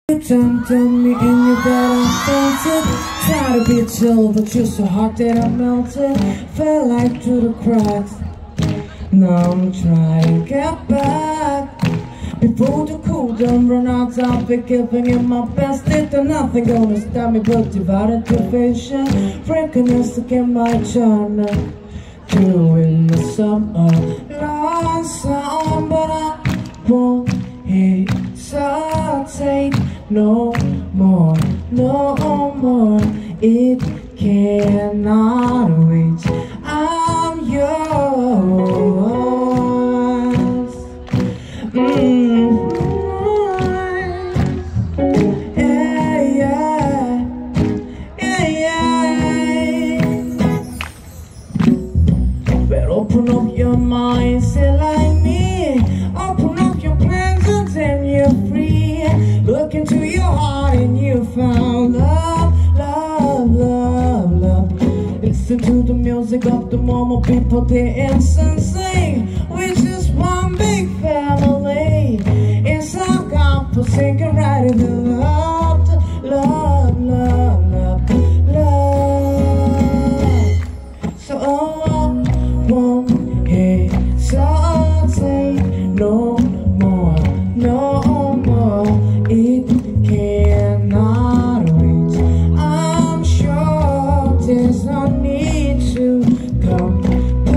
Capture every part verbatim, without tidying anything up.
You jumped on me and you bet I felt it. Try to be chill, but you're so hot that I melted. Fell like through the cracks. Now I'm trying to get back. Before the cool down run out, I'll be giving it my best. There's nothing gonna stop me but divided division. Freakiness again my turn. Doing the summer long song, but I won't hesitate no more, no more. It cannot wait. I'm yours. Mm-hmm. Yeah, yeah, yeah, yeah. But open up your mind, say like me. Open up your plans and then you're free. Look into your heart and you found love, love, love, love. Listen to the music of the moment, people dance and sing. We're just one big family. It's our gospel singing right in the love, love, love, love, love. So I won't hesitate no more, no more. It cannot wait. I'm sure there's no need to complicate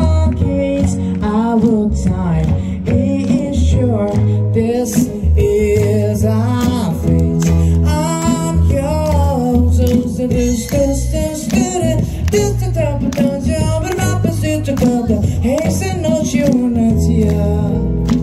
our time. It is sure this is our fate. I'm yours. This, this, this, this, this, this, top of the job, and my pursuit to go down. Hey, say no, you not here.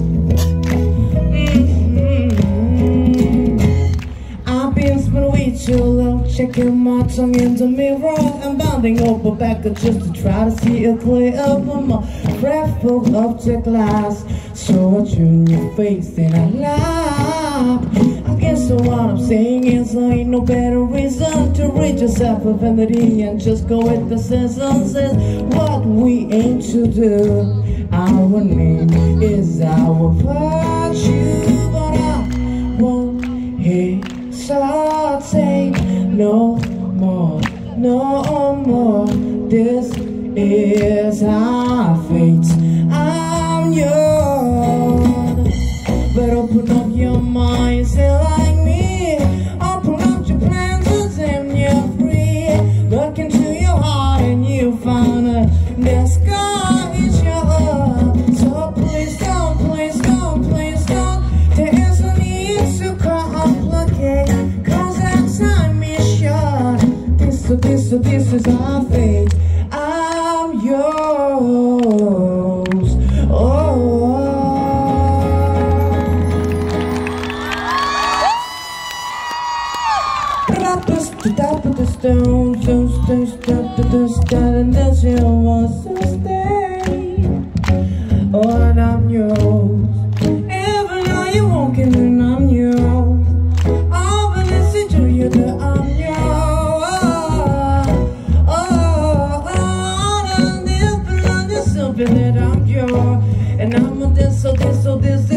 Too long, checking my tongue in the mirror. I'm bending over backward just to try to see it clear over my breath full of the glass. So I tune your face and I laugh. I guess so what I'm saying is there ain't no better reason to rid yourself of vanity and just go with the seasons. Is what we aim to do. Our name is our virtue, but I won't hesitate no more, no more. This is our fate. I'm yours. But open up your mind, say like me. Open up your plans and then you're free. Look into your heart and you find that the sky is yours. So please don't, please don't, please don't. There is no need to complicate, cause that time is short. This, so this, so this is our fate. I'm yours. Oh. The top of the stone, so stay, step to the sky, and that's your one, so stay. Oh, and I'm yours. Even though you're walking, and I'm yours. I'll be listening to you, that I'm yours. Oh, oh, oh, and if I'm just something that I'm yours, and I'm a this, so this, so this.